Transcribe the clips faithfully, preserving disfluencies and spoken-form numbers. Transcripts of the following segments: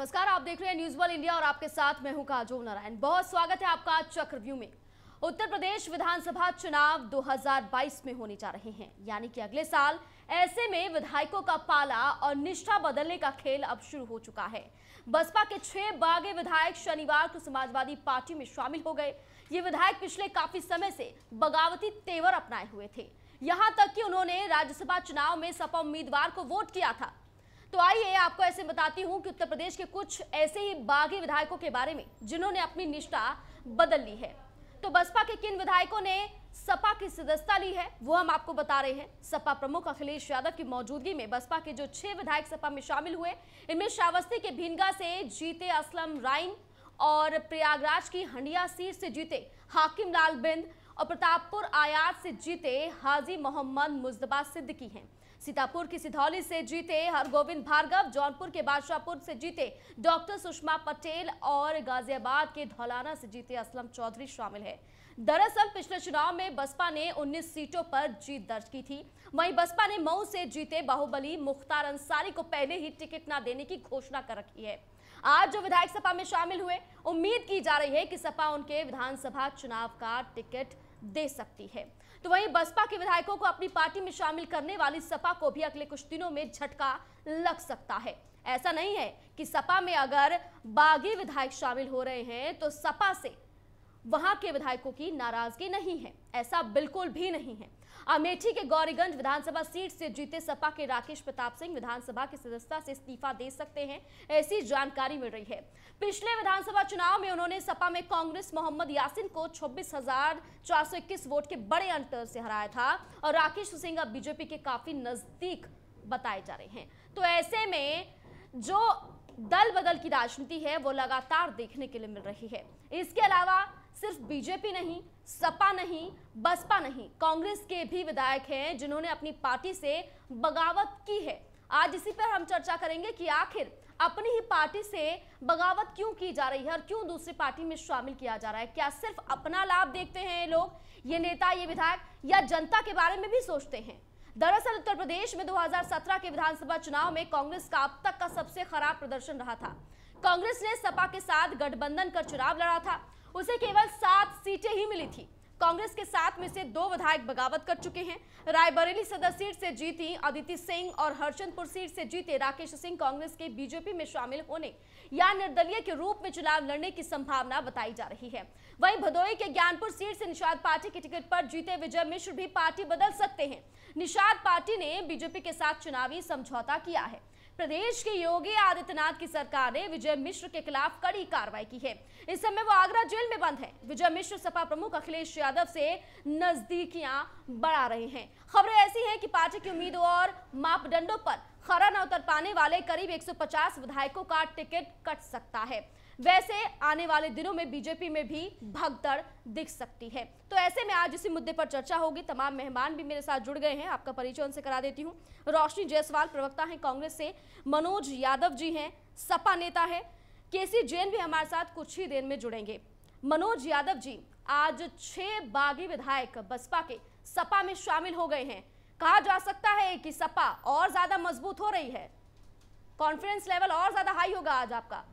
नमस्कार, आप देख रहे हैं न्यूज वर्ल्ड इंडिया और आपके साथ मैं हूं काजोल नारायण। बहुत स्वागत है आपका चक्रव्यूह में। उत्तर प्रदेश विधानसभा चुनाव दो हज़ार बाईस में होने जा रहे हैं, यानी कि अगले साल। ऐसे में विधायकों का पाला और निष्ठा बदलने का खेल अब शुरू हो चुका है। बसपा के छह बागी विधायक शनिवार को समाजवादी पार्टी में शामिल हो गए। ये विधायक पिछले काफी समय से बगावती तेवर अपनाए हुए थे, यहां तक कि उन्होंने राज्यसभा चुनाव में सपा उम्मीदवार को वोट किया था। तो आइए आपको ऐसे बताती हूं कि उत्तर प्रदेश के कुछ ऐसे ही बागी विधायकों के बारे में जिन्होंने अपनी निष्ठा बदल ली है। तो बसपा के किन विधायकों ने सपा की सदस्यता ली है वो हम आपको बता रहे हैं। सपा प्रमुख अखिलेश यादव की मौजूदगी में बसपा के जो छह विधायक सपा में शामिल हुए, इनमें श्रावस्ती के भिनगा से जीते असलम राइन और प्रयागराज की हंडिया सीट से जीते हाकिम लाल बिंद और प्रतापपुर आयात से जीते हाजी मोहम्मद मुजतबा सिद्दीकी हैं। सीतापुर की सिधौली से जीते हरगोविंद भार्गव, जौनपुर के बादशाहपुर से जीते डॉक्टर सुषमा पटेल और गाजियाबाद के धौलाना से जीते असलम चौधरी शामिल है। दरअसल पिछले चुनाव में बसपा ने उन्नीस सीटों पर जीत दर्ज की थी। वहीं बसपा ने मऊ से जीते बाहुबली मुख्तार अंसारी को पहले ही टिकट न देने की घोषणा कर रखी है। आज जो विधायक सपा में शामिल हुए, उम्मीद की जा रही है कि सपा उनके विधानसभा चुनाव का टिकट दे सकती है। तो वहीं बसपा के विधायकों को अपनी पार्टी में शामिल करने वाली सपा को भी अगले कुछ दिनों में झटका लग सकता है। ऐसा नहीं है कि सपा में अगर बागी विधायक शामिल हो रहे हैं तो सपा से वहां के विधायकों की नाराजगी नहीं है, ऐसा बिल्कुल भी नहीं है। अमेठी के गौरीगंज विधानसभा सीट से जीते सपा के राकेश प्रताप सिंह विधानसभा की सदस्यता से इस्तीफा दे सकते हैं, ऐसी जानकारी मिल रही है। पिछले विधानसभा चुनाव में उन्होंने सपा में कांग्रेस मोहम्मद यासिन को छब्बीस हजार चार सौ इक्कीस वोट के बड़े अंतर से हराया था और राकेश सिंह अब बीजेपी के काफी नजदीक बताए जा रहे हैं। तो ऐसे में जो दल बदल की राजनीति है वो लगातार देखने के लिए मिल रही है। इसके अलावा सिर्फ बीजेपी नहीं, सपा नहीं, बसपा नहीं, कांग्रेस के भी विधायक हैं जिन्होंने अपनी पार्टी से बगावत की है। आज इसी पर हम चर्चा करेंगे कि आखिर अपनी ही पार्टी से बगावत क्यों की जा रही है और क्यों दूसरी पार्टी में शामिल किया जा रहा है। क्या सिर्फ अपना लाभ देखते हैं ये लोग, ये नेता, ये विधायक, या जनता के बारे में भी सोचते हैं? दरअसल उत्तर प्रदेश में दो हज़ार सत्रह के विधानसभा चुनाव में कांग्रेस का अब तक का सबसे खराब प्रदर्शन रहा था। कांग्रेस ने सपा के साथ गठबंधन कर चुनाव लड़ा था, उसे केवल सात सीटें ही मिली थी। कांग्रेस के सात में से दो विधायक बगावत कर चुके हैं। रायबरेली सदर सीट से जीती अदिति सिंह और हरचंदपुर सीट से जीते राकेश सिंह कांग्रेस के बीजेपी में शामिल होने या निर्दलीय के रूप में चुनाव लड़ने की संभावना बताई जा रही है। वहीं भदोई के ज्ञानपुर सीट से निषाद पार्टी के टिकट पर जीते विजय मिश्र भी पार्टी बदल सकते हैं। निषाद पार्टी ने बीजेपी के साथ चुनावी समझौता किया है। प्रदेश के योगी आदित्यनाथ की सरकार ने विजय मिश्र के खिलाफ कड़ी कार्रवाई की है। इस समय वो आगरा जेल में बंद है। विजय मिश्र सपा प्रमुख अखिलेश यादव से नजदीकियां बढ़ा रहे हैं। खबरें ऐसी हैं कि पार्टी की उम्मीदों और मापदंडों पर खरा न उतर पाने वाले करीब एक सौ पचास विधायकों का टिकट कट सकता है। वैसे आने वाले दिनों में बीजेपी में भी भगदड़ दिख सकती है। तो ऐसे में आज इसी मुद्दे पर चर्चा होगी। तमाम मेहमान भी मेरे साथ जुड़ गए हैं, आपका परिचय उनसे करा देती हूँ। रोशनी जायसवाल प्रवक्ता हैं कांग्रेस से, मनोज यादव जी हैं, सपा नेता है, केसी जैन भी हमारे साथ कुछ ही देर में जुड़ेंगे। मनोज यादव जी, आज छह बागी विधायक बसपा के सपा में शामिल हो गए हैं। कहा जा सकता है कि सपा और ज्यादा मजबूत हो रही है, कॉन्फिडेंस लेवल और ज्यादा हाई होगा आज आपका?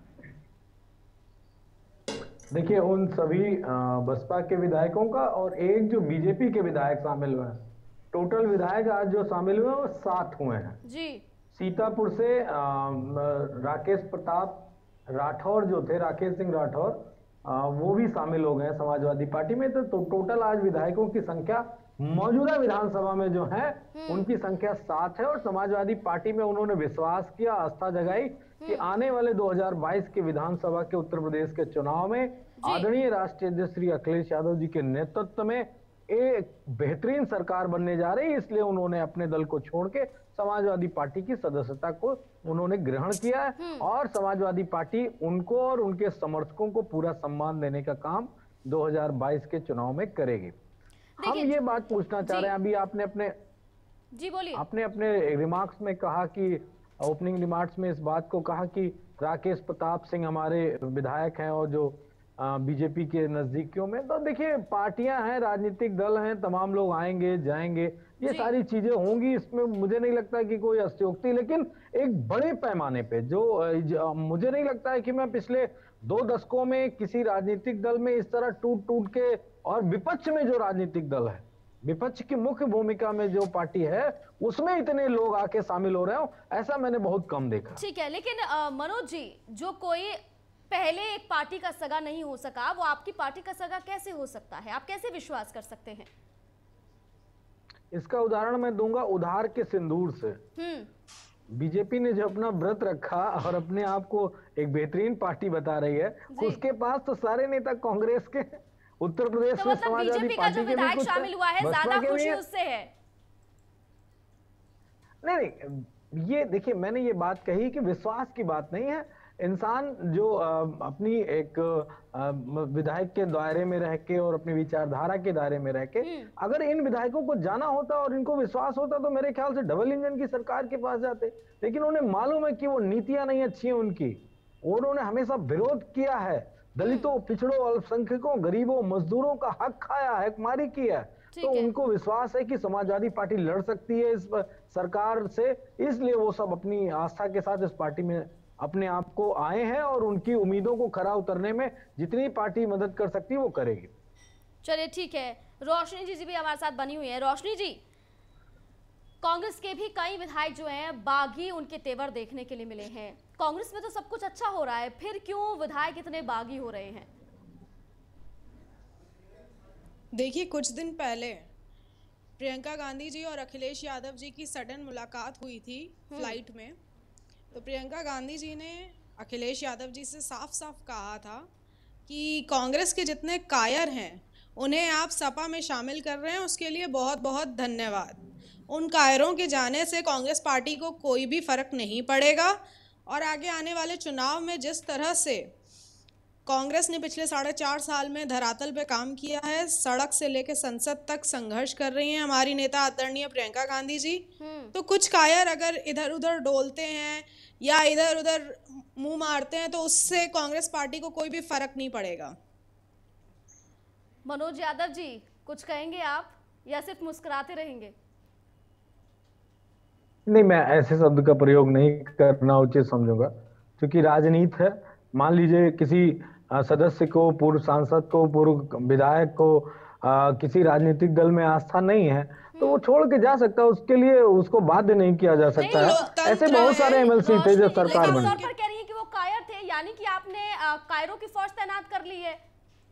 देखिए, उन सभी बसपा के विधायकों का और एक जो बीजेपी के विधायक शामिल हुए हैं, टोटल विधायक आज जो शामिल हुए हैं वो सात हुए हैं जी। सीतापुर से आ, राकेश प्रताप राठौर जो थे, राकेश सिंह राठौर, आ, वो भी शामिल हो गए हैं समाजवादी पार्टी में। तो, तो टोटल आज विधायकों की संख्या मौजूदा विधानसभा में जो है उनकी संख्या सात है। और समाजवादी पार्टी में उन्होंने विश्वास किया, आस्था जगाई कि आने वाले दो हज़ार बाईस के विधानसभा के उत्तर प्रदेश के चुनाव में आदरणीय राष्ट्रीय अध्यक्ष श्री अखिलेश यादव जी के नेतृत्व में एक बेहतरीन सरकार बनने जा रही है। इसलिए उन्होंने अपने दल को छोड़ के समाजवादी पार्टी की सदस्यता को उन्होंने ग्रहण किया है और समाजवादी पार्टी उनको और उनके समर्थकों को पूरा सम्मान देने का काम दो हज़ार बाईस के चुनाव में करेगी। हम ये बात पूछना चाह रहे हैं, अभी आपने अपने जी बोलिए आपने अपने रिमार्क्स में कहा कि ओपनिंग रिमार्क्स में इस बात को कहा कि राकेश प्रताप सिंह हमारे विधायक हैं और जो बीजेपी के नजदीकियों में। तो देखिए पार्टियां हैं, राजनीतिक दल हैं, तमाम लोग आएंगे जाएंगे, ये सारी चीजें होंगी, इसमें मुझे नहीं लगता कि कोई अतिशयोक्ति। लेकिन एक बड़े पैमाने पे जो, जो मुझे नहीं लगता है कि मैं पिछले दो दशकों में किसी राजनीतिक दल में इस तरह टूट टूट के, और विपक्ष में जो राजनीतिक दल है, विपक्ष की मुख्य भूमिका में जो पार्टी है, उसमें इतने लोग आके शामिल हो रहे हो, ऐसा मैंने बहुत कम देखा। ठीक है, लेकिन मनोज जी, जो कोई पहले एक पार्टी का सगा नहीं हो सका, वो आपकी पार्टी का सगा कैसे हो सकता है? आप कैसे विश्वास कर सकते हैं? इसका उदाहरण मैं दूंगा उधार के सिंदूर से। बीजेपी ने जो अपना व्रत रखा और अपने आप को एक बेहतरीन पार्टी बता रही है, उसके पास तो सारे नेता कांग्रेस के, उत्तर प्रदेश तो में मतलब समाजवादी पार्टी के भी कुछ शामिल हुआ है, ज्यादा खुशी उससे है। नहीं नहीं, ये देखिए मैंने ये बात कही कि विश्वास की बात नहीं है। इंसान जो अपनी एक विधायक के दायरे में रह के और अपनी विचारधारा के दायरे में रह के, अगर इन विधायकों को जाना होता और इनको विश्वास होता तो मेरे ख्याल से डबल इंजन की सरकार के पास जाते। लेकिन उन्हें मालूम है कि वो नीतियां नहीं अच्छी हैं उनकी, उन्होंने हमेशा विरोध किया है, दलितों, पिछड़ों, अल्पसंख्यकों, गरीबों, मजदूरों का हक खाया है, हकमारी की है। तो उनको विश्वास है कि समाजवादी पार्टी लड़ सकती है इस सरकार से, इसलिए वो सब अपनी आस्था के साथ इस पार्टी में अपने आप को आए हैं और उनकी उम्मीदों को खरा उतरने में जितनी पार्टी मदद कर सकती है वो करेगी। चलिए ठीक है, रोशनी जी भी हमारे साथ बनी हुई है। रोशनी जी, कांग्रेस के भी कई विधायक जो हैं बागी उनके तेवर देखने के लिए मिले हैं। कांग्रेस में तो सब कुछ अच्छा हो रहा है, फिर क्यों विधायक इतने बागी हो रहे हैं? देखिए, कुछ दिन पहले प्रियंका गांधी जी और अखिलेश यादव जी की सडन मुलाकात हुई थी फ्लाइट में। तो प्रियंका गांधी जी ने अखिलेश यादव जी से साफ साफ कहा था कि कांग्रेस के जितने कायर हैं उन्हें आप सपा में शामिल कर रहे हैं, उसके लिए बहुत बहुत धन्यवाद। उन कायरों के जाने से कांग्रेस पार्टी को कोई भी फ़र्क नहीं पड़ेगा, और आगे आने वाले चुनाव में जिस तरह से कांग्रेस ने पिछले साढ़े चार साल में धरातल पे काम किया है, सड़क से लेकर संसद तक संघर्ष कर रही हैं हमारी नेता आदरणीय प्रियंका गांधी जी। तो कुछ कायर अगर इधर उधर डोलते हैं या इधर उधर मुंह मारते हैं तो उससे कांग्रेस पार्टी को कोई भी फर्क नहीं पड़ेगा। मनोज यादव जी, कुछ कहेंगे आप या सिर्फ मुस्कुराते रहेंगे? नहीं, मैं ऐसे शब्द का प्रयोग नहीं करना उचित समझूंगा, क्योंकि राजनीति है। मान लीजिए किसी सदस्य को, पूर्व सांसद को, पूर्व विधायक को आ, किसी राजनीतिक दल में आस्था नहीं है तो वो छोड़ के जा सकता है, उसके लिए उसको बाध्य नहीं किया जा सकता है। ऐसे बहुत सारे एमएलसी थे जो सरकार बनी। पर कह रही है कि वो कायर थे, यानी कि आपने कायरों की फौज तैनात कर ली है।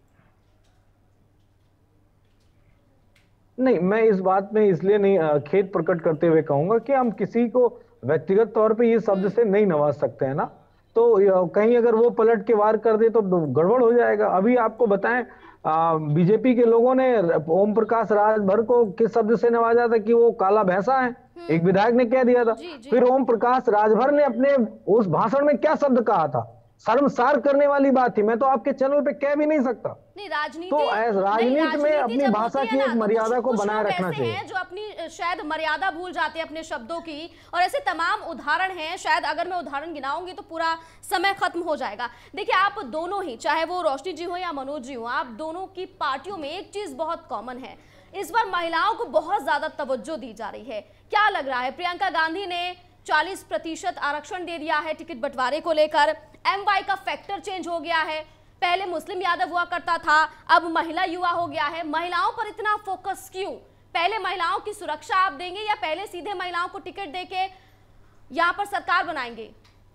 नहीं, मैं इस बात में इसलिए नहीं खेद प्रकट करते हुए कहूंगा कि हम किसी को व्यक्तिगत तौर पे ये शब्द से नहीं नवाज सकते हैं ना, तो कहीं अगर वो पलट के वार कर दे तो गड़बड़ हो जाएगा। अभी आपको बताएं, बीजेपी के लोगों ने ओम प्रकाश राजभर को किस शब्द से नवाजा था कि वो काला भैंसा है, एक विधायक ने कह दिया था। जी, जी। फिर ओम प्रकाश राजभर ने अपने उस भाषण में क्या शब्द कहा था, शर्मसार करने वाली बात थी, मैं तो आपके चैनल पे कह भी नहीं सकता। नहीं, राजनीति तो राजनीति में अपनी भाषा की एक मर्यादा को बनाए रखना चाहिए। जो अपनी शायद मर्यादा भूल जाते हैं अपने शब्दों की, और ऐसे तमाम उदाहरण हैं, शायद अगर मैं उदाहरण गिनाऊंगी तो पूरा समय खत्म हो जाएगा। देखिए, आप दोनों ही, चाहे वो रोशनी जी हो या मनोज जी हो, आप दोनों की पार्टियों में एक चीज बहुत कॉमन है, इस बार महिलाओं को बहुत ज्यादा तवज्जो दी जा रही है। क्या लग रहा है, प्रियंका गांधी ने चालीस प्रतिशत आरक्षण दे दिया है टिकट बंटवारे को लेकर, एम वाई का फैक्टर चेंज हो गया है, पहले मुस्लिम यादव हुआ करता था, अब महिला युवा हो गया है, महिलाओं पर इतना फोकस क्यों? पहले महिलाओं की सुरक्षा आप देंगे या पहले सीधे महिलाओं को टिकट देके यहाँ पर सरकार बनाएंगे?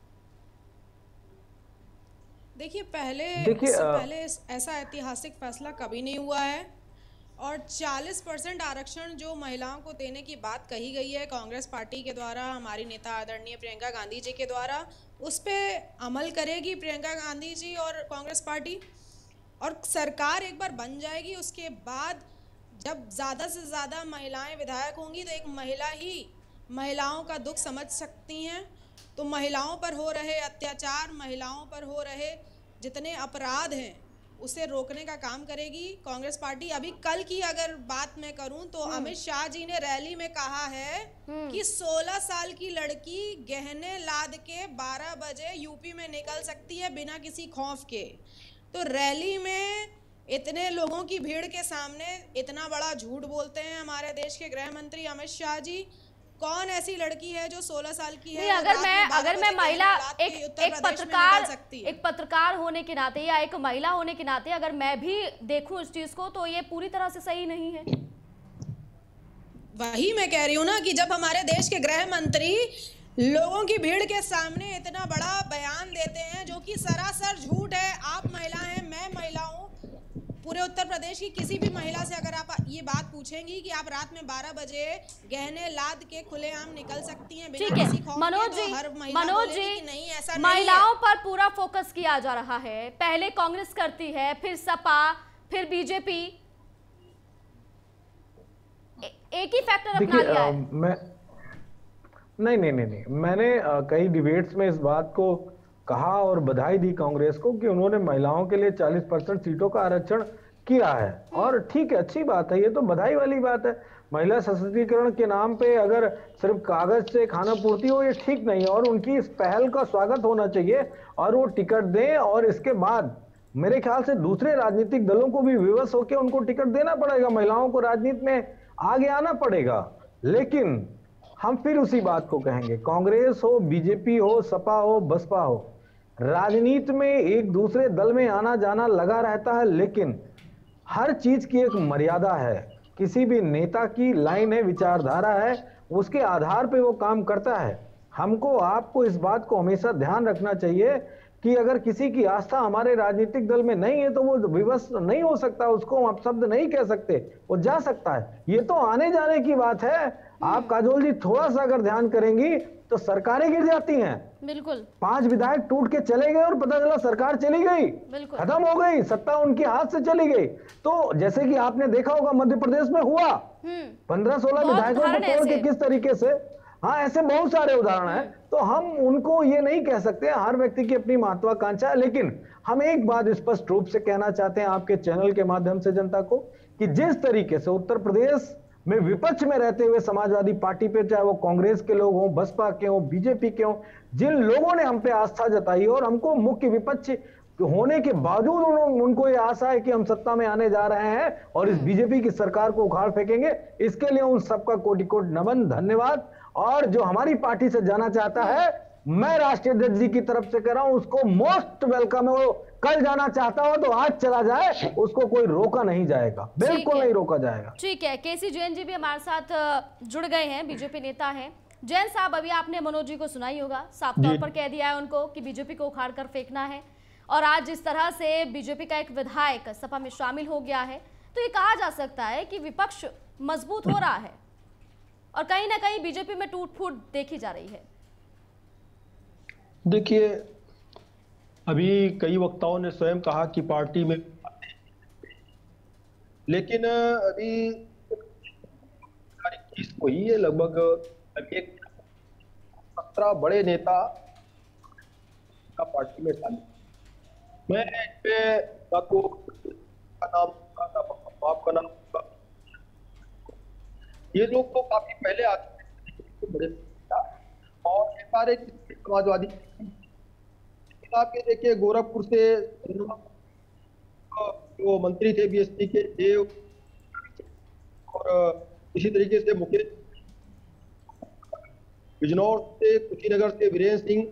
देखिए, पहले देखिए पहले ऐसा ऐतिहासिक फैसला कभी नहीं हुआ है, और चालीस परसेंट आरक्षण जो महिलाओं को देने की बात कही गई है कांग्रेस पार्टी के द्वारा, हमारी नेता आदरणीय प्रियंका गांधी जी के द्वारा, उस पर अमल करेगी प्रियंका गांधी जी और कांग्रेस पार्टी, और सरकार एक बार बन जाएगी। उसके बाद जब ज़्यादा से ज़्यादा महिलाएं विधायक होंगी तो एक महिला ही महिलाओं का दुख समझ सकती हैं। तो महिलाओं पर हो रहे अत्याचार, महिलाओं पर हो रहे जितने अपराध हैं, उसे रोकने का काम करेगी कांग्रेस पार्टी। अभी कल की अगर बात मैं करूं तो अमित शाह जी ने रैली में कहा है कि सोलह साल की लड़की गहने लाद के बारह बजे यूपी में निकल सकती है बिना किसी खौफ के। तो रैली में इतने लोगों की भीड़ के सामने इतना बड़ा झूठ बोलते हैं हमारे देश के गृह मंत्री अमित शाह जी। कौन ऐसी लड़की है जो सोलह साल की है? अगर मैं अगर मैं महिला एक एक पत्रकार सकती एक पत्रकार होने के नाते या एक महिला होने के नाते अगर मैं भी देखूं इस चीज को तो ये पूरी तरह से सही नहीं है। वही मैं कह रही हूँ ना कि जब हमारे देश के गृह मंत्री लोगों की भीड़ के सामने इतना बड़ा बयान देते हैं जो कि सरासर झूठ है। आप महिला हैं, मैं महिला हूँ। पूरे उत्तर प्रदेश की किसी भी महिला से अगर आप ये बात पूछेंगी कि आप रात में बारह बजे गहने लाद के खुलेआम निकल सकती हैं बिना किसी खौफ के, मनोज तो जी हर महिला मनोज बोलेगी जी कि नहीं ऐसा नहीं महिलाओं पर पूरा फोकस किया जा रहा है। पहले कांग्रेस करती है, फिर सपा, फिर बीजेपी, एक ही फैक्टर अपना लिया है। मैं नहीं नहीं नहीं नहीं मैंने आ, कई डिबेट्स में इस बात को कहा और बधाई दी कांग्रेस को कि उन्होंने महिलाओं के लिए चालीस परसेंट सीटों का आरक्षण किया है। और ठीक है, अच्छी बात है, ये तो बधाई वाली बात है। महिला सशक्तिकरण के नाम पे अगर सिर्फ कागज से खाना पूर्ति हो, ये ठीक नहीं है और उनकी इस पहल का स्वागत होना चाहिए और वो टिकट दें। और इसके बाद मेरे ख्याल से दूसरे राजनीतिक दलों को भी विवश होकर उनको टिकट देना पड़ेगा, महिलाओं को राजनीति में आगे आना पड़ेगा। लेकिन हम फिर उसी बात को कहेंगे, कांग्रेस हो, बीजेपी हो, सपा हो, बसपा हो, राजनीति में एक दूसरे दल में आना जाना लगा रहता है, लेकिन हर चीज की एक मर्यादा है। किसी भी नेता की लाइन है, विचारधारा है, उसके आधार पे वो काम करता है। हमको आपको इस बात को हमेशा ध्यान रखना चाहिए कि अगर किसी की आस्था हमारे राजनीतिक दल में नहीं है तो वो विवश नहीं हो सकता, उसको हम शब्द नहीं कह सकते, वो जा सकता है। ये तो आने जाने की बात है। आप काजोल जी थोड़ा सा अगर ध्यान करेंगी तो सरकारें गिर जाती हैं। बिल्कुल, पांच विधायक टूट के चले गए और पता चला सरकार चली गई, खत्म हो गई, सत्ता उनके हाथ से चली गई। तो जैसे कि आपने देखा होगा मध्य प्रदेश में हुआ, पंद्रह सोलह विधायकों को तोड़ के किस तरीके से, हाँ ऐसे बहुत सारे उदाहरण हैं। तो हम उनको ये नहीं कह सकते, हर व्यक्ति की अपनी महत्वाकांक्षा है। लेकिन हम एक बात स्पष्ट रूप से कहना चाहते हैं आपके चैनल के माध्यम से जनता को कि जिस तरीके से उत्तर प्रदेश में विपक्ष में रहते हुए समाजवादी पार्टी पे, चाहे वो कांग्रेस के लोग हों, बसपा के हों, बीजेपी के हों, जिन लोगों ने हम पे आस्था जताई और हमको मुख्य विपक्ष होने के बावजूद उन, उनको ये आशा है कि हम सत्ता में आने जा रहे हैं और इस बीजेपी की सरकार को उखाड़ फेंकेंगे, इसके लिए उन सबका कोटि कोटि नमन, धन्यवाद। और जो हमारी पार्टी से जाना चाहता है, मैं राष्ट्रीय अध्यक्ष जी की तरफ से कह रहा हूं, उसको मोस्ट वेलकम है। वो कल जाना चाहता हो तो आज चला जाए, उसको कोई रोका नहीं जाएगा, बिल्कुल नहीं रोका जाएगा। ठीक है, केसी जैन जी भी हमारे साथ जुड़ गए हैं, बीजेपी नेता हैं। जैन साहब, अभी आपने मनोज जी को सुना ही होगा, साफ तौर पर कह दिया है उनको कि बीजेपी को उखाड़ कर फेंकना है। और आज जिस तरह से बीजेपी का एक विधायक सपा में शामिल हो गया है, तो ये कहा जा सकता है कि विपक्ष मजबूत हो रहा है और कहीं ना कहीं बीजेपी में टूट फूट देखी जा रही है। देखिए, अभी कई वक्ताओं ने स्वयं कहा कि पार्टी में, लेकिन अभी तारीख को ही है, लगभग अभी एक सत्रह बड़े नेता का पार्टी में शामिल। मैं इस पे आपको का नाम आपका नाम, ये लोग तो काफी पहले आते बड़े और ये सारे समाजवादी आपके देखिए गोरखपुर से जो मंत्री थे बीएसपी के देव, और इसी तरीके से मुकेश, बिजनौर से, कुशीनगर से वीरेंद्र सिंह,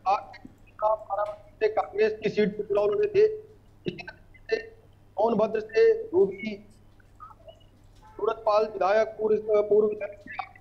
से कांग्रेस की सीट पर चुनाव लड़े थे। इसी तरीके से सोनभद्र से रूबी सूरतपाल विधायक, पूर्व पूर्व विधायक।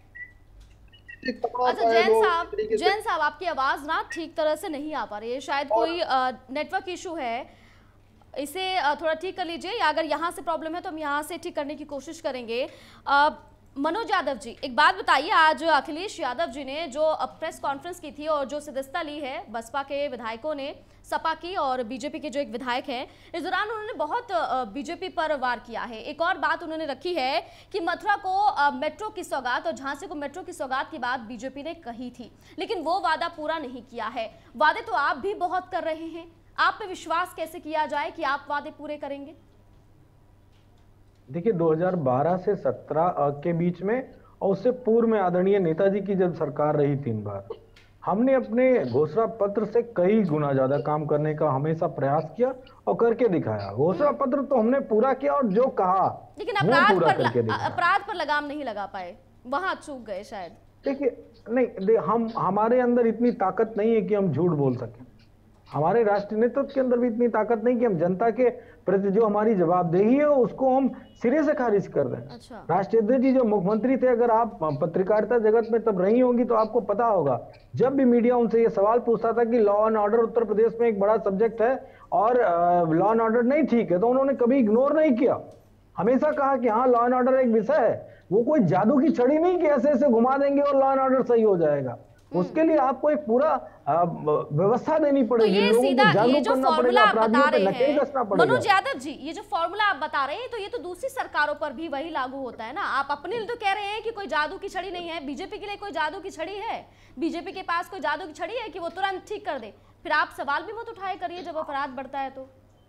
अच्छा जैन साहब, जैन साहब आपकी आवाज ना ठीक तरह से नहीं आ पा रही है, शायद कोई नेटवर्क इशू है, इसे थोड़ा ठीक कर लीजिए, या अगर यहाँ से प्रॉब्लम है तो हम यहाँ से ठीक करने की कोशिश करेंगे। आ, मनोज यादव जी, एक बात बताइए, आज अखिलेश यादव जी ने जो प्रेस कॉन्फ्रेंस की थी और जो सदस्यता ली है बसपा के विधायकों ने, सपा की और बीजेपी के जो एक विधायक हैं, इस दौरान उन्होंने बहुत बीजेपी पर वार किया है। एक और बात उन्होंने रखी है कि मथुरा को मेट्रो की सौगात और झांसी को मेट्रो की सौगात की बात बीजेपी ने कही थी, लेकिन वो वादा पूरा नहीं किया है। वादे तो आप भी बहुत कर रहे हैं, आप पे विश्वास कैसे किया जाए कि आप वादे पूरे करेंगे? देखिए, दो हज़ार बारह से सत्रह के बीच में और उससे पूर्व में आदरणीय नेताजी की जब सरकार रही तीन बार, हमने अपने घोषणा पत्र से कई गुना ज्यादा काम करने का हमेशा प्रयास किया और करके दिखाया। घोषणा पत्र तो हमने पूरा किया और जो कहा लेकिन वो अपराध पूरा पर करके ल- दिखाया। अपराध पर लगाम नहीं लगा पाए, वहां चूक गए शायद। देखिए, नहीं दे, हम हमारे अंदर इतनी ताकत नहीं है कि हम झूठ बोल सकें। हमारे राष्ट्रीय नेतृत्व के अंदर भी इतनी ताकत नहीं कि हम जनता के प्रति जो हमारी जवाबदेही है उसको हम सिरे से खारिज कर दें। अच्छा। राष्ट्रीय अध्यक्ष जी जो मुख्यमंत्री थे, अगर आप पत्रकारिता जगत में तब रही होंगी तो आपको पता होगा, जब भी मीडिया उनसे ये सवाल पूछता था कि law and order Uttar Pradesh में एक बड़ा सब्जेक्ट है और लॉ एंड ऑर्डर नहीं ठीक है, तो उन्होंने कभी इग्नोर नहीं किया, हमेशा कहा कि हाँ लॉ एंड ऑर्डर एक विषय है। वो कोई जादू की छड़ी नहीं कि ऐसे ऐसे घुमा देंगे और लॉ एंड ऑर्डर सही हो जाएगा। उसके लिए आपको एक पूरा अ, व्यवस्था देनी तो पड़ेगी, ये लोगों सीधा को ये जागरूक जो करना फॉर्मूला पड़ेगा, आप बता अपराधियों पे रहे नकेल कसना हैं पड़ेगा। मनोज यादव जी, ये जो फॉर्मूला आप बता रहे हैं तो ये तो दूसरी सरकारों पर भी वही लागू होता है ना। आप अपने लिए तो कह रहे हैं कि कोई जादू की छड़ी नहीं है, बीजेपी के लिए कोई जादू की छड़ी है? बीजेपी के पास कोई जादू की छड़ी है कि वो तुरंत ठीक कर दे? फिर आप सवाल भी मत उठाए करिए जब अपराध बढ़ता है तो,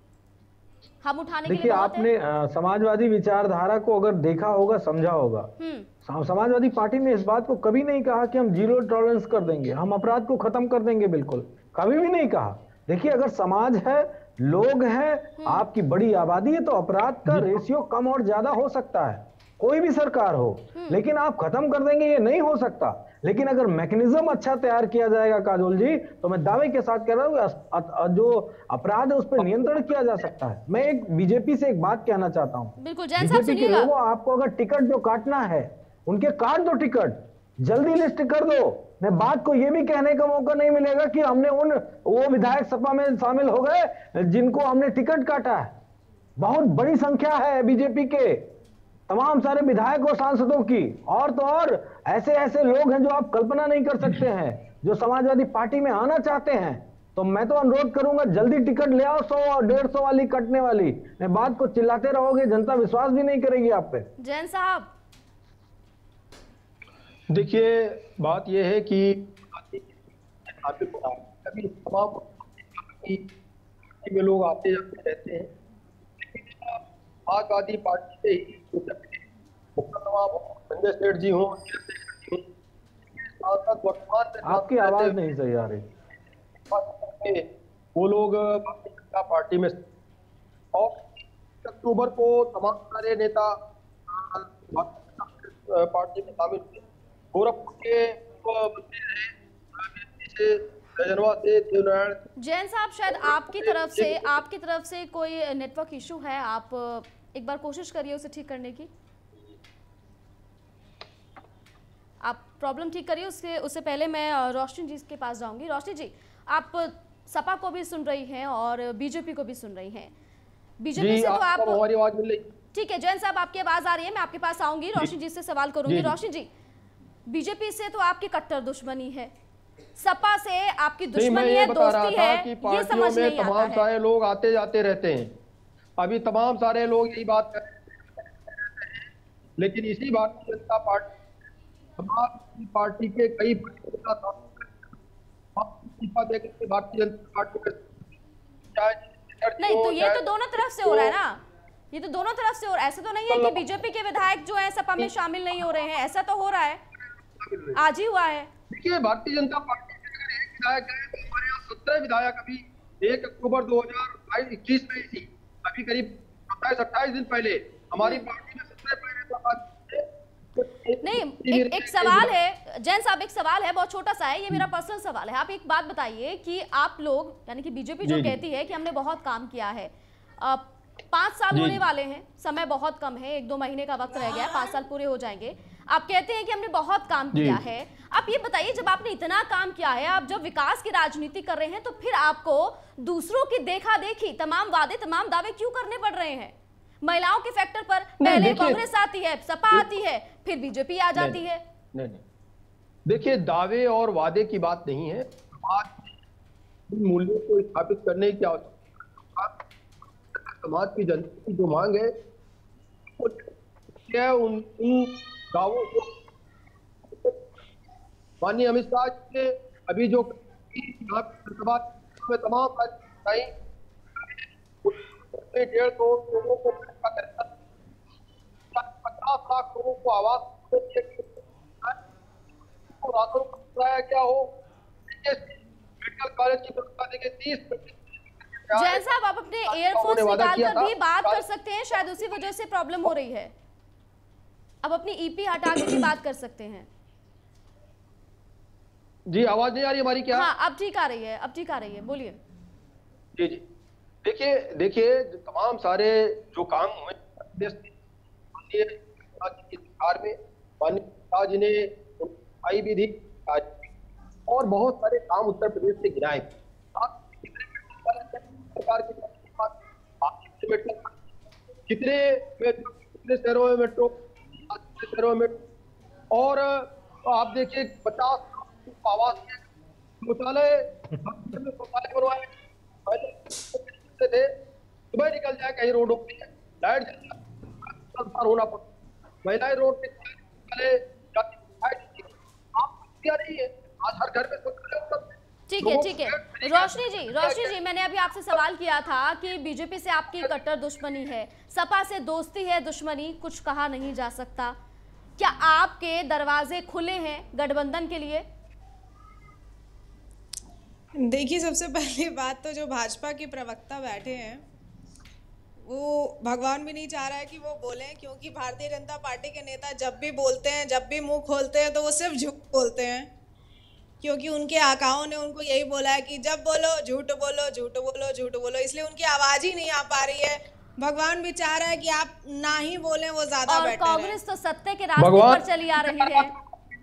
हम उठाने के लिए देखिए, बहुत है। आपने अ, समाजवादी विचारधारा को अगर देखा होगा, समझा होगा, हम्म सम- समाजवादी पार्टी ने इस बात को कभी नहीं कहा कि हम जीरो टॉलरेंस कर देंगे, हम अपराध को खत्म कर देंगे, बिल्कुल कभी भी नहीं कहा। देखिए, अगर समाज है, लोग हैं, आपकी बड़ी आबादी है, तो अपराध का रेशियो कम और ज्यादा हो सकता है, कोई भी सरकार हो, लेकिन आप खत्म कर देंगे ये नहीं हो सकता। लेकिन अगर मैकेनिज्म अच्छा तैयार किया जाएगा काजोल जी, तो मैं दावे के साथ कह रहा हूं कि अस- अ- जो अपराध है उस पर नियंत्रण किया जा सकता है। मैं एक बीजेपी से एक बात कहना चाहता हूं, बिल्कुल जैन साहब बीजेपी के सुनिएगा। लोगों, आपको अगर टिकट जो काटना है, उनके काट दो टिकट, जल्दी लिस्ट कर दो। मैं बात को ये भी कहने का मौका नहीं मिलेगा कि हमने उन वो विधायक सपा में शामिल हो गए जिनको हमने टिकट काटा है। बहुत बड़ी संख्या है बीजेपी के तमाम सारे विधायक और सांसदों की, और तो और ऐसे ऐसे लोग हैं जो आप कल्पना नहीं कर सकते हैं, जो समाजवादी पार्टी में आना चाहते हैं। तो मैं तो अनुरोध करूंगा, जल्दी टिकट ले आओ, सौ और डेढ़ सौ वाली कटने वाली। मैं बात को चिल्लाते रहोगे, जनता विश्वास भी नहीं करेगी आप पे। जैन साहब देखिए, बात यह है कि अभी तमाम में लोग आते जाते रहते हैं, समाजवादी पार्टी से ही मुकदमा संजय सेठ जी हों, सांसद वर्तमान में आपकी आवाज नहीं सही आ रही। वो लोग भारतीय जनता पार्टी में, और अक्टूबर को तमाम सारे नेता पार्टी में शामिल हुए। गोरखपुर के मंत्री रहे रजनवा से देवनारायण। जैन साहब, शायद आपकी तरफ से आपकी तरफ से कोई नेटवर्क इशू है, आप एक बार कोशिश करिए उसे ठीक करने की। आप प्रॉब्लम ठीक करिए, उसके उससे पहले मैं रोशनी जी के पास जाऊंगी। रोशनी जी, आप सपा को भी सुन रही हैं और बीजेपी को भी सुन रही हैं। बीजेपी से तो आप, हमारी आवाज मिल रही? ठीक है जैन साहब, आपकी आवाज आ रही है, मैं आपके पास आऊंगी, रोशनी जी से सवाल करूंगी। रोशनी जी, बीजेपी से तो आपकी कट्टर दुश्मनी है, सपा से आपकी दुश्मनी है, दोस्ती है, ये समझ नहीं आता है। तमाम सारे लोग आते जाते रहते हैं, अभी तमाम सारे लोग यही बात कर रहे हैं, लेकिन इसी भारतीय जनता पार्टी समाजवादी पार्टी के कई भारतीय जनता पार्टी नहीं, तो ये तो दोनों तरफ से हो रहा है ना, ये तो दोनों तरफ से हो रहा है। ऐसा तो नहीं है कि बीजेपी के विधायक जो है सपा में शामिल नहीं हो रहे हैं, ऐसा तो हो रहा है, आज ही हुआ है। देखिए, भारतीय जनता पार्टी के अगर एक विधायक है तो हमारे यहाँ सत्रह विधायक अभी एक अक्टूबर दो हजार इक्कीस में थी, अभी करीब सत्ताईस अट्ठाईस दिन पहले हमारी पार्टी में सत्रह पहले नहीं, एक, एक सवाल है जैन साहब, एक सवाल है, बहुत छोटा सा है, ये मेरा पर्सनल सवाल है। आप एक बात बताइए कि आप लोग यानी कि बीजेपी जो कहती है कि हमने बहुत काम किया है, पांच साल होने वाले हैं, समय बहुत कम है, एक दो महीने का वक्त रह गया है, पांच साल पूरे हो जाएंगे, आप कहते हैं कि हमने बहुत काम किया है। आप ये बताइए, जब आपने इतना काम किया है, आप जब विकास की राजनीति कर रहे हैं, तो फिर आपको दूसरों की देखा देखी तमाम वादे तमाम दावे क्यों करने पड़ रहे हैं? महिलाओं के फैक्टर पर पहले कांग्रेस आती है, सपा आती है, फिर बीजेपी आ जाती है। नहीं नहीं, देखिए, दावे और वादे की बात नहीं है, समाज मूल्यों को स्थापित करने की आवश्यकता, समाज की जनता की जो मांग है क्या उन उन गांवों को माननीय अमित शाह जी ने अभी जो में तमाम डेढ़ करोड़ लोगों को पचास लाख लोगों को आवास राशन क्या हो, करेंगे तीस जैन साहब, आप अपने एयरफोन्स निकालकर भी बात कर सकते हैं, शायद उसी वजह से प्रॉब्लम हो रही है। अब अपनी ईपी हटा के भी बात कर सकते हैं। जी आवाज नहीं आ रही हमारी क्या? हाँ, अब ठीक आ रही है, अब ठीक आ रही है, बोलिए। जी जी देखिए देखिए तमाम सारे जो काम हुए माननीय सरकार में, माननीय जी ने आई भी थी और बहुत सारे काम उत्तर प्रदेश से गिराए। सरकार की कितने कितने शहरों में मेट्रो, शहरों में, और आप देखिए पचास आवास शौचालय बनवाए थे, सुबह निकल जाए कहीं रोडों पे लाइट होना पड़ता, महिलाएं रोड पे रही है, आज हर घर में शौचालय। ठीक है ठीक है रोशनी जी, रोशनी जी मैंने अभी आपसे सवाल किया था कि बीजेपी से आपकी कट्टर दुश्मनी है, सपा से दोस्ती है दुश्मनी, कुछ कहा नहीं जा सकता, क्या आपके दरवाजे खुले हैं गठबंधन के लिए? देखिए, सबसे पहली बात तो जो भाजपा के प्रवक्ता बैठे हैं वो भगवान भी नहीं चाह रहा है कि वो बोलें, क्योंकि भारतीय जनता पार्टी के नेता जब भी बोलते हैं, जब भी मुंह खोलते हैं तो वो सिर्फ झूठ बोलते हैं, क्योंकि उनके आकाओं ने उनको यही बोला है कि जब बोलो झूठ बोलो, झूठ बोलो, झूठ बोलो, इसलिए उनकी आवाज ही नहीं आ पा रही है। भगवान भी चाह रहा है कि आप ना ही बोले, वो ज्यादा बेटर है। कांग्रेस तो सत्य के रास्ते पर चली आ रही है,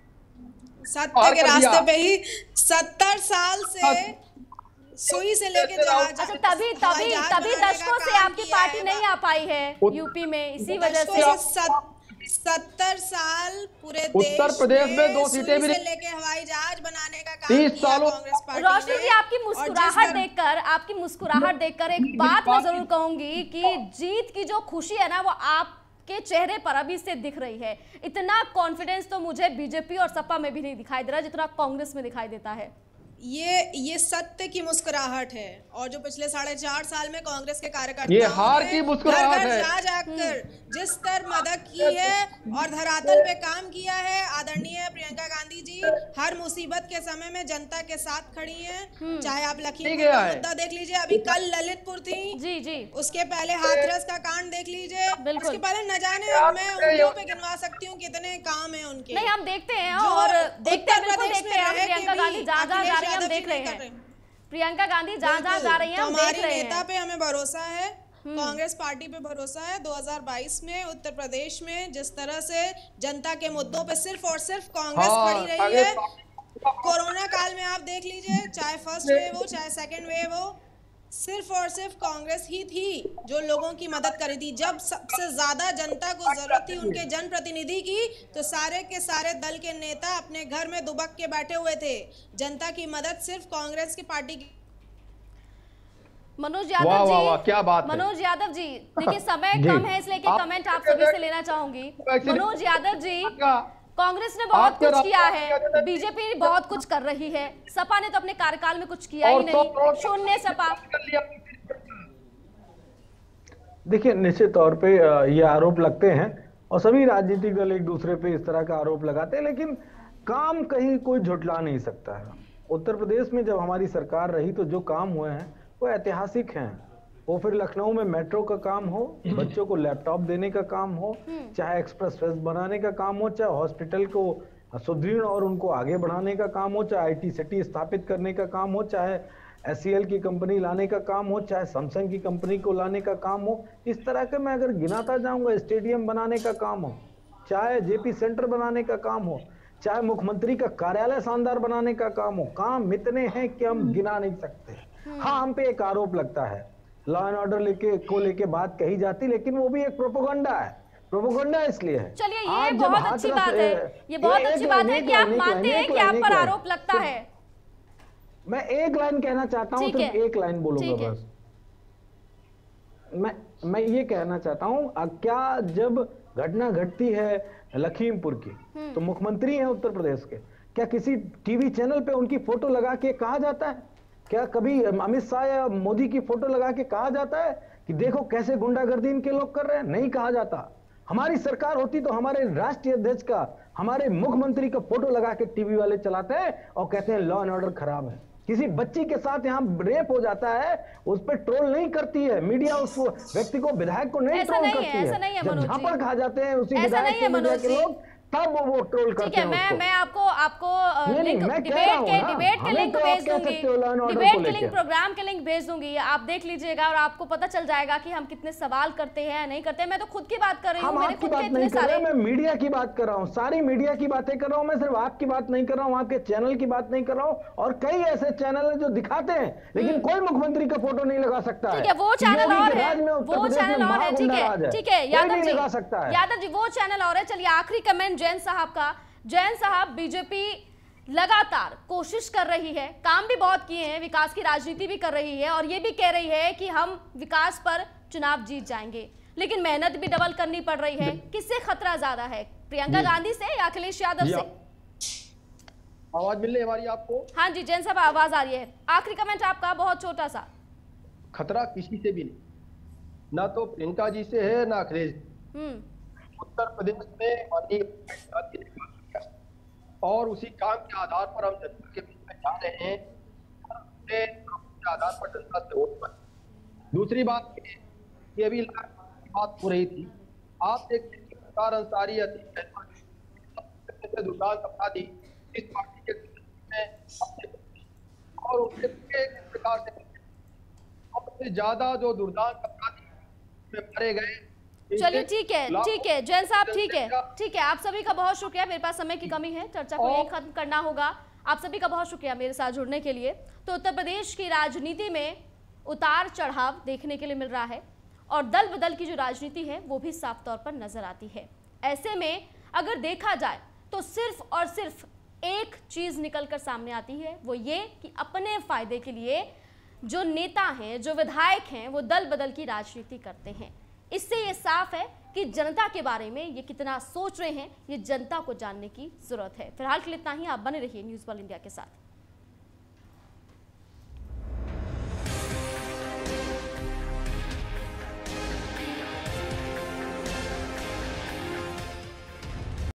सत्य के रास्ते पे ही सत्तर साल से सुई से लेके जहाज। अच्छा, तभी तभी तभी दशकों से आपकी पार्टी नहीं आ पाई है यूपी में, इसी वजह से सत्तर साल पूरे उत्तर प्रदेश में दो सीटें भी लेके हवाई जहाज बनाने का काम तीस सालों। कांग्रेस पार्टी। रोशनी जी, आपकी मुस्कुराहट देखकर आपकी मुस्कुराहट देखकर एक बात मैं जरूर कहूंगी कि जीत की जो खुशी है ना वो आपके चेहरे पर अभी से दिख रही है। इतना कॉन्फिडेंस तो मुझे बीजेपी और सपा में भी नहीं दिखाई दे रहा जितना कांग्रेस में दिखाई देता है। ये ये सत्य की मुस्कुराहट है, और जो पिछले साढ़े चार साल में कांग्रेस के कार्यकर्ता ये हार की मुस्कुराहट है। जा जाकर जिस तरह मदद की है और धरातल पे काम किया है, आदरणीय प्रियंका गांधी जी हर मुसीबत के समय में जनता के साथ खड़ी हैं। चाहे आप लखीमपुर का मुद्दा देख लीजिए, अभी कल ललितपुर थी, जी जी उसके पहले हाथरस का कांड देख लीजिए, उसके पहले न जाने मैं उंगलियों पे गिनवा सकती हूँ कितने काम है उनके। नहीं, हम देखते हैं और देखते हैं, बिल्कुल देखते हैं। प्रियंका गांधी जहाँ जहाँ जा रही है हम देख रहे हैं, प्रियंका गांधी जहाँ जहाँ जा रही हैं हम देख रहे हैं। नेता पे हमें भरोसा है, कांग्रेस पार्टी पे भरोसा है। दो हज़ार बाईस में उत्तर प्रदेश में जिस तरह से जनता के मुद्दों पे सिर्फ और सिर्फ कांग्रेस खड़ी रही है, कोरोना काल में आप देख लीजिए, चाहे फर्स्ट वेव हो चाहे सेकेंड वेव हो, सिर्फ और सिर्फ कांग्रेस ही थी जो लोगों की मदद करी थी। जब सबसे ज्यादा जनता को जरूरत थी उनके जनप्रतिनिधि की, तो सारे के सारे दल के नेता अपने घर में दुबक के बैठे हुए थे। जनता की मदद सिर्फ कांग्रेस की पार्टी की। मनोज यादव वाह, जी, वाह, वाह, क्या बात मनोज यादव जी, देखिए समय कम है इसलिए कि कमेंट आप सभी से लेना चाहूंगी। मनोज यादव जी, कांग्रेस ने बहुत कुछ किया है, बीजेपी बहुत कुछ कर रही है, सपा ने तो अपने कार्यकाल में कुछ किया ही नहीं, शून्य सपा। देखिए, निश्चित तौर पे ये आरोप लगते हैं और सभी राजनीतिक दल एक दूसरे पे इस तरह का आरोप लगाते हैं, लेकिन काम कहीं कोई झुठला नहीं सकता है। उत्तर प्रदेश में जब हमारी सरकार रही तो जो काम हुए हैं वो ऐतिहासिक हैं। वो फिर लखनऊ में मेट्रो का काम हो, बच्चों को लैपटॉप देने का काम हो, चाहे एक्सप्रेस वे बनाने का काम हो, चाहे हॉस्पिटल को सुदृढ़ और उनको आगे बढ़ाने का काम हो, चाहे आईटी सिटी स्थापित करने का काम हो, चाहे एससीएल की कंपनी लाने का काम हो, चाहे सैमसंग की कंपनी को लाने का काम हो, इस तरह के मैं अगर गिनाता जाऊंगा, स्टेडियम बनाने का काम हो, चाहे जेपी सेंटर बनाने का काम हो, चाहे मुख्यमंत्री का कार्यालय शानदार बनाने का काम हो, काम इतने हैं कि हम गिना नहीं सकते। हाँ, हम पे एक आरोप लगता है, लॉ एंड ऑर्डर लेके को लेके बात कही जाती, लेकिन वो भी एक प्रोपोगंडा है। प्रोपोगंडा इसलिए है। चलिए, ये बहुत अच्छी बात है, ये बहुत अच्छी बात है कि आप मानते हैं कि आप पर आरोप लगता है। मैं एक लाइन कहना चाहता हूँ, सिर्फ एक लाइन बोलूंगा बस। मैं मैं ये कहना चाहता हूँ, क्या जब घटना घटती है लखीमपुर की तो मुख्यमंत्री हैं उत्तर प्रदेश के, क्या किसी टीवी चैनल पे उनकी फोटो लगा के कहा जाता है? क्या कभी अमित शाह या मोदी की फोटो लगा के कहा जाता है कि देखो कैसे गुंडागर्दी इनके लोग कर रहे हैं? नहीं कहा जाता। हमारी सरकार होती तो हमारे राष्ट्रीय अध्यक्ष का, हमारे मुख्यमंत्री का फोटो लगा के टीवी वाले चलाते हैं और कहते हैं लॉ एंड ऑर्डर खराब है। किसी बच्ची के साथ यहाँ रेप हो जाता है, उस पर ट्रोल नहीं करती है मीडिया, उस व्यक्ति को, विधायक को नहीं ट्रोल करती है। ऐसा नहीं है, जब झापड़ खा जाते हैं उसी ऐसा नहीं है विधायक के लोग, तब वो वो ट्रोल करते हैं। ठीक है, मैं मैं आपको आपको नहीं, लिंक मैं कह डिबेट रहा हूं के ना, डिबेट के हमें लिंक तो आप भेज कह दूंगी, सकते हो लॉ एंड ऑर्डर डिबेट को के लिंक, लेके। प्रोग्राम के लिंक भेज दूंगी, आप देख लीजिएगा और आपको पता चल जाएगा कि हम कितने सवाल करते हैं नहीं करते हैं। मैं तो खुद की बात कर रही हूँ, हम मेरे आपकी खुद के बात इतने नहीं कर रहे, सारे। मैं मीडिया की बात कर रहा हूँ, सारी मीडिया की बातें कर रहा हूँ मैं, सिर्फ आपकी बात नहीं कर रहा हूँ, आपके चैनल की बात नहीं कर रहा हूँ। और कई ऐसे चैनल हैं जो दिखाते हैं लेकिन कोई मुख्यमंत्री का फोटो नहीं लगा सकता है। ठीक है, वो चैनल और है, वो चैनल और है। ठीक महागुंडा राज है, ठीक है, यादव जी, लगा सकता है। यादव जी वो चैनल और है। चलिए आखिरी कमेंट जैन साहब का। जैन साहब, बीजेपी लगातार कोशिश कर रही है, काम भी बहुत किए हैं, विकास की राजनीति भी कर रही है और ये भी कह रही है कि हम विकास पर चुनाव जीत जाएंगे, लेकिन मेहनत भी डबल करनी पड़ रही है। किससे खतरा ज्यादा है, प्रियंका गांधी से या अखिलेश यादव से? आवाज मिल रही है हमारी आपको? हाँ जी जैन साहब, आवाज आ रही है। आखिरी कमेंट आपका, बहुत छोटा सा। खतरा किसी से भी नहीं, ना तो प्रियंका जी से है ना अखिलेश। हम्म उत्तर प्रदेश में माननीय गांधी ने काम किया और उसी काम के आधार पर हम जनता के बीच में जा रहे हैं, अपने के आधार पर जनता से वोट पाए। दूसरी बात ये अभी बात हो रही थी, आप देखते हैं मुख्तार अंसारी दुर्दांत अपराधी इस पार्टी के और उनके किस प्रकार से सबसे ज्यादा जो दुर्दांत अपराधी मारे गए। चलिए ठीक है, ठीक है जैन साहब, ठीक है, ठीक है, आप सभी का बहुत शुक्रिया। मेरे पास समय की कमी है, चर्चा को यही खत्म करना होगा। आप सभी का बहुत शुक्रिया मेरे साथ जुड़ने के लिए। तो उत्तर प्रदेश की राजनीति में उतार चढ़ाव देखने के लिए मिल रहा है और दल बदल की जो राजनीति है वो भी साफ तौर पर नजर आती है। ऐसे में अगर देखा जाए तो सिर्फ और सिर्फ एक चीज निकलकर सामने आती है, वो ये कि अपने फायदे के लिए जो नेता हैं, जो विधायक हैं, वो दल बदल की राजनीति करते हैं। इससे ये साफ है कि जनता के बारे में ये कितना सोच रहे हैं, ये जनता को जानने की जरूरत है। फिलहाल के लिए इतना ही। आप बने रहिए न्यूज़ वर्ल्ड इंडिया के साथ।